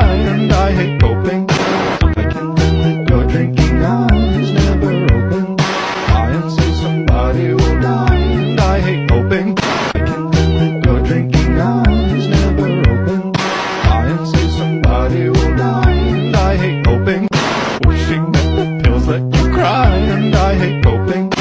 cry, and I hate hoping. I can bet that your drinking eyes never open. I and say somebody will die, and I hate hoping. I can bet that your drinking eyes never open. I and say somebody will die, and I hate hoping. Wishing that the pills let you cry, and I hate hoping.